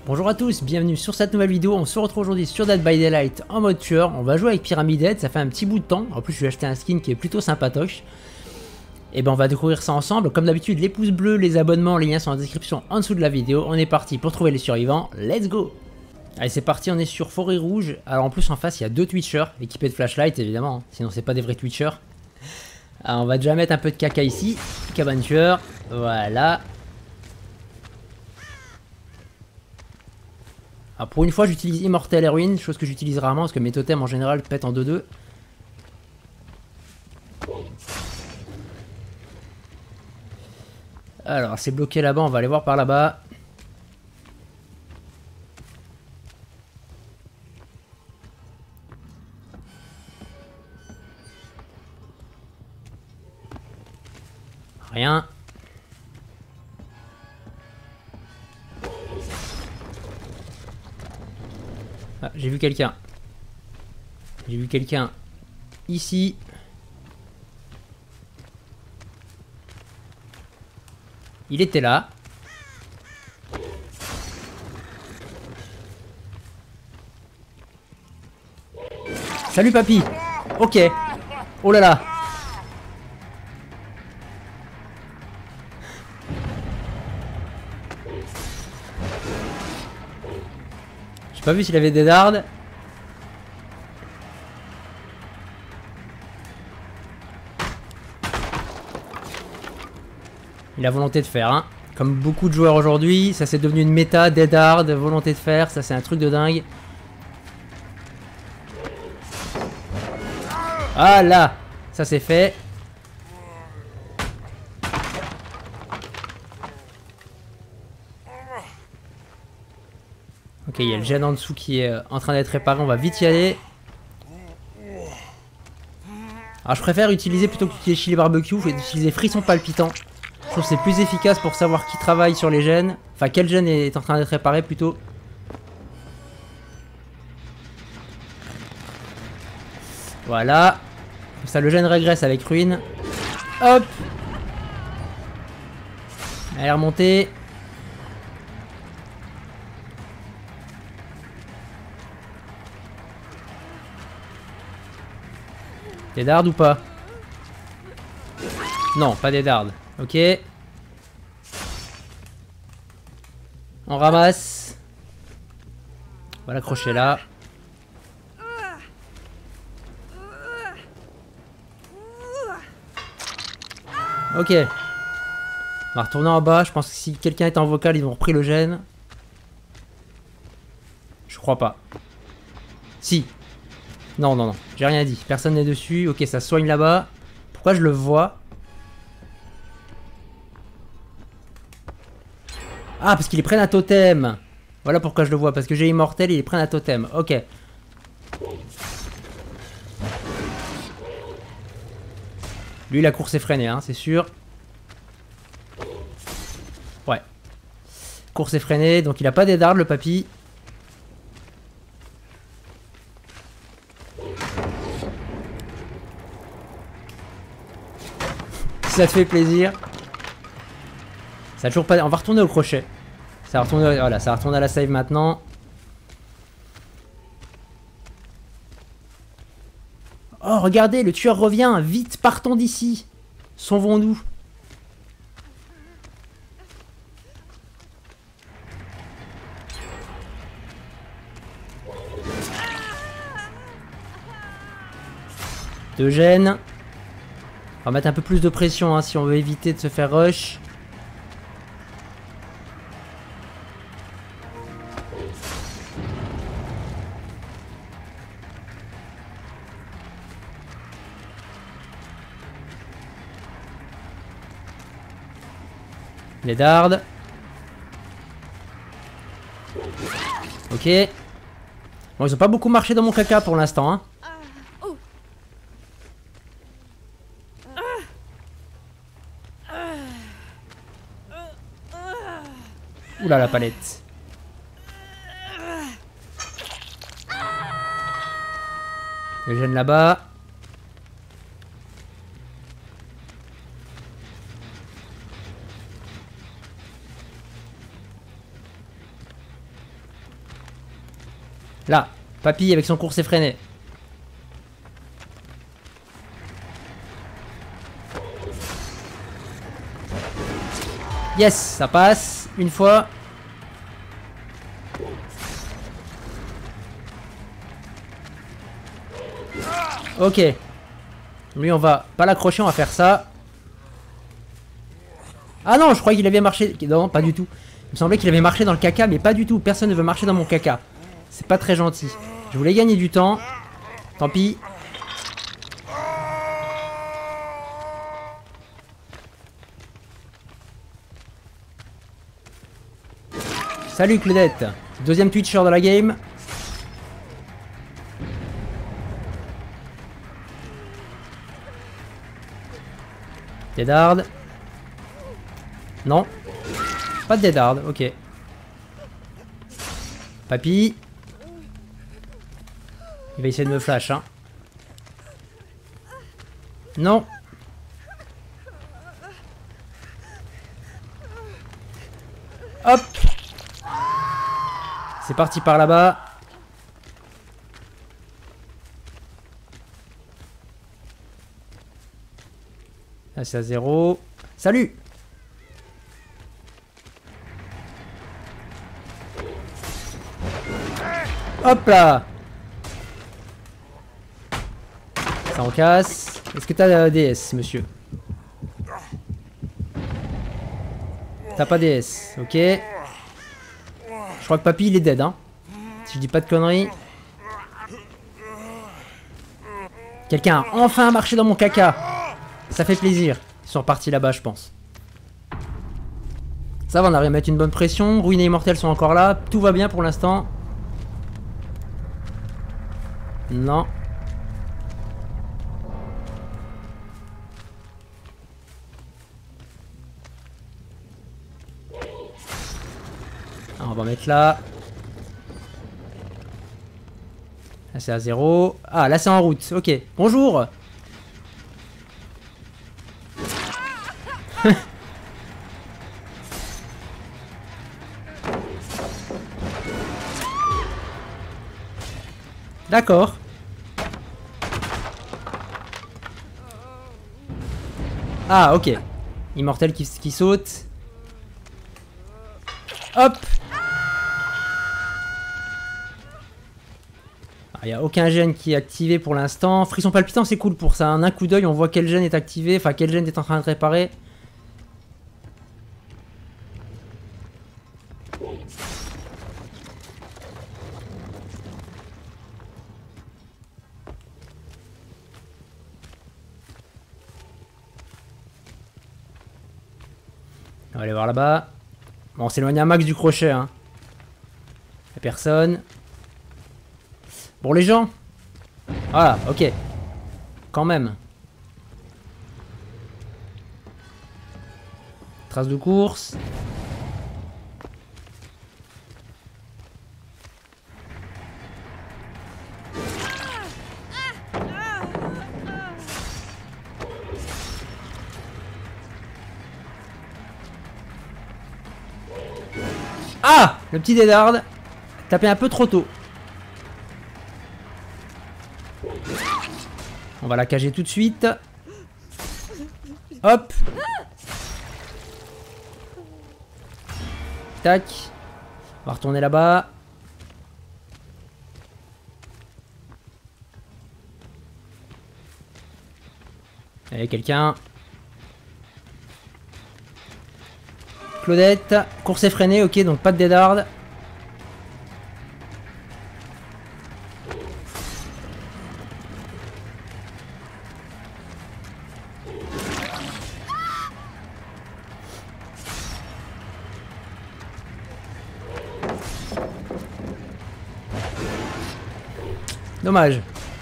Bonjour à tous, bienvenue sur cette nouvelle vidéo. On se retrouve aujourd'hui sur Dead by Daylight en mode tueur. On va jouer avec Pyramid Head, ça fait un petit bout de temps. En plus, je vais acheter un skin qui est plutôt sympatoche. Et ben on va découvrir ça ensemble. Comme d'habitude, les pouces bleus, les abonnements, les liens sont en description en dessous de la vidéo. On est parti pour trouver les survivants. Let's go! Allez, c'est parti, on est sur Forêt Rouge. Alors en plus, en face, il y a deux Twitchers équipés de flashlight, évidemment. Sinon, c'est pas des vrais Twitchers. Alors, on va déjà mettre un peu de caca ici. Cabane tueur. Voilà. Alors pour une fois j'utilise Immortel et Ruine, chose que j'utilise rarement parce que mes totems en général pètent en 2-2. Alors c'est bloqué là-bas, on va aller voir par là-bas. Rien. Ah, j'ai vu quelqu'un. J'ai vu quelqu'un ici. Il était là. Salut papy. Ok. Oh là là. J'ai pas vu s'il avait des dards. Il a volonté de faire, hein. Comme beaucoup de joueurs aujourd'hui, ça c'est devenu une méta, dead hard, volonté de faire, ça c'est un truc de dingue. Ah là, ça c'est fait. Ok, il y a le gène en dessous qui est en train d'être réparé, on va vite y aller. Alors je préfère utiliser plutôt qu'utiliser chili barbecue, utiliser frisson palpitant. Je trouve que c'est plus efficace pour savoir qui travaille sur les gènes. Enfin, quel gène est en train d'être réparé plutôt. Voilà. Comme ça, le gène régresse avec ruine. Hop. Elle est remontée. Des dards ou pas? Non, pas des dards. Ok. On ramasse. On va l'accrocher là. Ok. On va retourner en bas. Je pense que si quelqu'un est en vocal, ils ont repris le gène. Je crois pas. Si. Non, non, non. J'ai rien dit. Personne n'est dessus. Ok, ça soigne là-bas. Pourquoi je le vois? Ah, parce qu'il est près d'un totem. Voilà pourquoi je le vois. Parce que j'ai Immortel, il est près d'un totem. Ok. Lui, la course est freinée, hein, c'est sûr. Ouais. Course est freinée, donc il a pas des dards, le papy. Si ça te fait plaisir. Ça a toujours pas... On va retourner au crochet. Ça va retourner... Voilà, ça va retourner à la save maintenant. Oh, regardez, le tueur revient. Vite, partons d'ici. Sauvons-nous. Deux gènes. On va mettre un peu plus de pression hein, si on veut éviter de se faire rush. Les dards. Ok. Bon, ils ont pas beaucoup marché dans mon caca pour l'instant. Hein. Oula la palette. Le gène là-bas. Là, Papy avec son course effréné. Yes, ça passe. Une fois. Ok. Lui, on va pas l'accrocher, on va faire ça. Ah non, je croyais qu'il avait marché... Non, pas du tout. Il me semblait qu'il avait marché dans le caca, mais pas du tout. Personne ne veut marcher dans mon caca. C'est pas très gentil. Je voulais gagner du temps. Tant pis. Salut Claudette. Deuxième Twitcher de la game. Deadhard. Non. Pas de Deadhard, ok. Papy. Il va essayer de me flash, hein. Non. Hop. C'est parti par là-bas. Là, c'est à 0. Salut! Hop là! Ça en casse. Est-ce que t'as DS, monsieur? T'as pas DS, ok. Je crois que Papy il est dead, hein. Si je dis pas de conneries. Quelqu'un a enfin marché dans mon caca. Ça fait plaisir. Ils sont repartis là-bas, je pense. Ça va, on arrive à mettre une bonne pression. Ruines et Immortels sont encore là. Tout va bien pour l'instant. Non. On va mettre là. Là c'est à 0. Ah là c'est en route. Ok. Bonjour. D'accord. Ah ok. Immortel qui saute. Hop. Il n'y a aucun gène qui est activé pour l'instant. Frisson palpitant, c'est cool pour ça. En un coup d'œil, on voit quel gène est activé. Enfin, quel gène est en train de réparer. On va aller voir là-bas. Bon, on s'éloigne un max du crochet. Hein. Y'a personne. Bon, les gens. Voilà, ok. Quand même. Trace de course. Ah! Le petit Deadhard. Tapé un peu trop tôt. On va la cager tout de suite. Hop. Tac. On va retourner là-bas. Allez, quelqu'un. Claudette. Course effrénée, ok, donc pas de Deadhard. Dommage.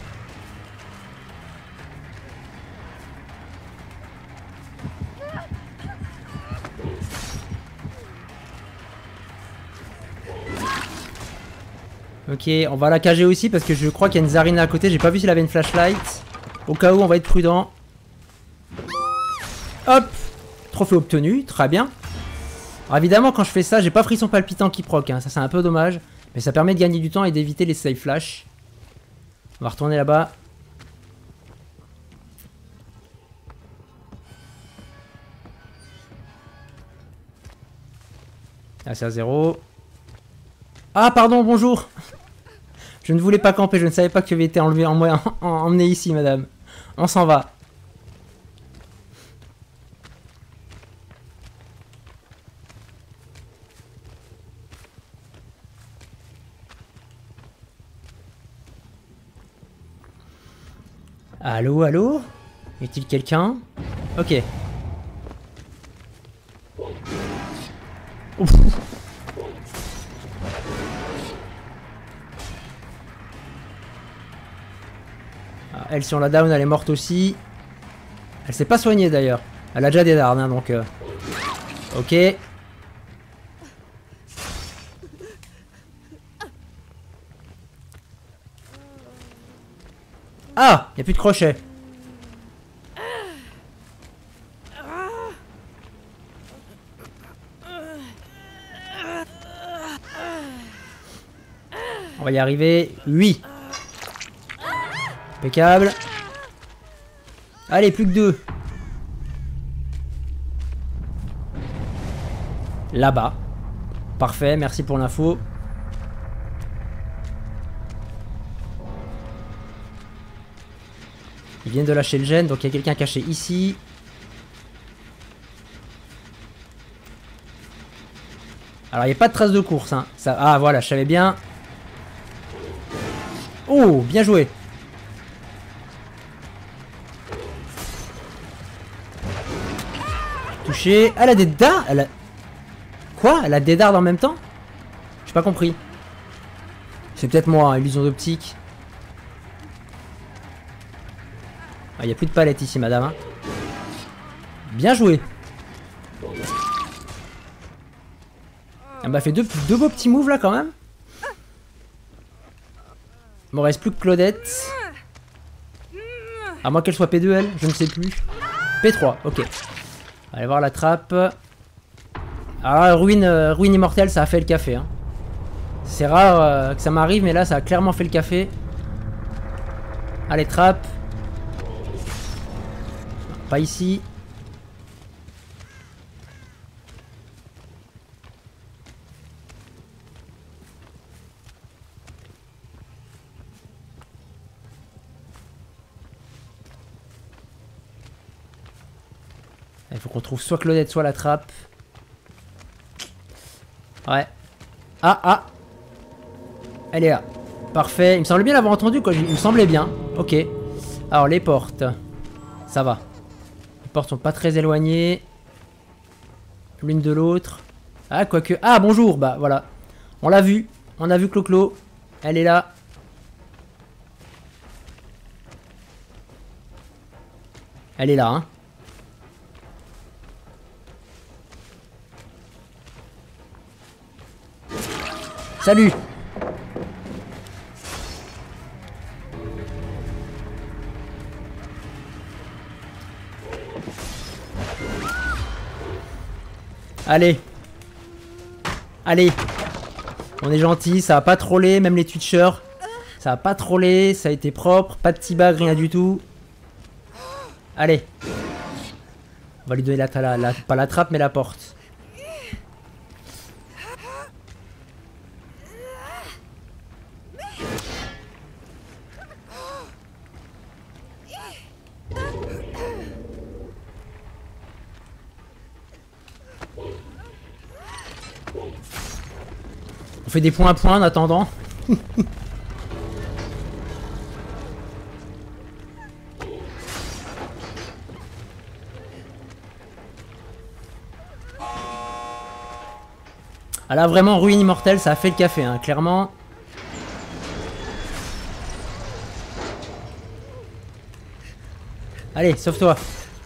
Ok, on va la cager aussi parce que je crois qu'il y a une Zarina à côté. J'ai pas vu s'il avait une flashlight. Au cas où, on va être prudent. Hop. Trophée obtenu, très bien. Alors évidemment, quand je fais ça, j'ai pas frisson palpitant qui proc. Hein. Ça, c'est un peu dommage. Mais ça permet de gagner du temps et d'éviter les save flash. On va retourner là-bas. Ah, c'est à 0. Ah, pardon, bonjour. Je ne voulais pas camper, je ne savais pas que tu avais été emmené ici, madame. On s'en va. Allô, allô? Y a-t-il quelqu'un? Ok. Ouf. Ah, elle, si on la down, elle est morte aussi. Elle s'est pas soignée d'ailleurs. Elle a déjà des dards, hein, donc... Ok. Ah! Y a plus de crochet. On va y arriver. Oui. Impeccable. Allez, plus que 2. Là-bas. Parfait, merci pour l'info. Ils viennent de lâcher le gène, donc il y a quelqu'un caché ici. Alors il n'y a pas de trace de course. Hein. Ça... Ah voilà, je savais bien. Oh, bien joué. Touché. Elle a des dards. Elle a... Quoi? Elle a des dards en même temps? J'ai pas compris. C'est peut-être moi, hein, illusion d'optique. Ah, il n'y a plus de palette ici, madame. Hein. Bien joué. Elle m'a fait deux beaux petits moves là quand même. Il me reste plus que Claudette. À moins qu'elle soit P2 elle, je ne sais plus. P3, ok. Allez voir la trappe. Alors ruine immortelle, ça a fait le café. Hein. C'est rare que ça m'arrive, mais là ça a clairement fait le café. Allez, trappe. Pas ici. Il faut qu'on trouve soit Claudette, soit la trappe. Ouais. Ah, ah. Elle est là. Parfait. Il me semblait bien l'avoir entendu, quoi. Il me semblait bien. Ok. Alors, les portes. Ça va. Les portes sont pas très éloignées. L'une de l'autre. Ah, quoique. Ah, bonjour. Bah, voilà. On l'a vu. On a vu Clo-Clo. Elle est là. Elle est là, hein. Salut! Allez! Allez! On est gentil, ça a pas trollé, même les Twitchers. Ça a pas trollé, ça a été propre, pas de petit bug, rien du tout. Allez! On va lui donner pas la trappe, mais la porte. On fait des points à points en attendant. Ah là vraiment ruine immortelle, ça a fait le café, hein, clairement. Allez, sauve-toi.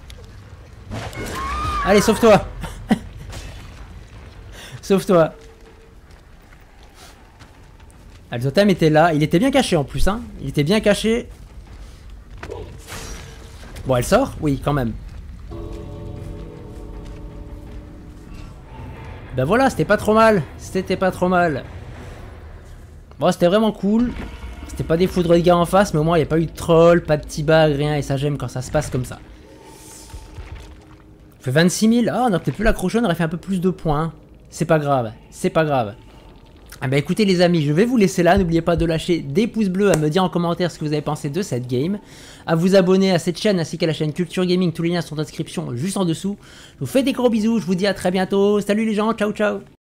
Allez, sauve-toi. Sauve-toi. Ah, le totem était là. Il était bien caché en plus. Hein. Il était bien caché. Bon, elle sort? Oui, quand même. Ben voilà, c'était pas trop mal. C'était pas trop mal. Bon, c'était vraiment cool. C'était pas des foudres de gars en face, mais au moins il n'y a pas eu de troll, pas de petit bug, rien. Et ça, j'aime quand ça se passe comme ça. On fait 26 000. Ah, on aurait peut-être pu l'accrocher, on aurait fait un peu plus de points. C'est pas grave, c'est pas grave. Ah bah écoutez les amis, je vais vous laisser là. N'oubliez pas de lâcher des pouces bleus, à me dire en commentaire ce que vous avez pensé de cette game, à vous abonner à cette chaîne ainsi qu'à la chaîne Culture Gaming. Tous les liens sont en description juste en dessous. Je vous fais des gros bisous, je vous dis à très bientôt. Salut les gens, ciao ciao.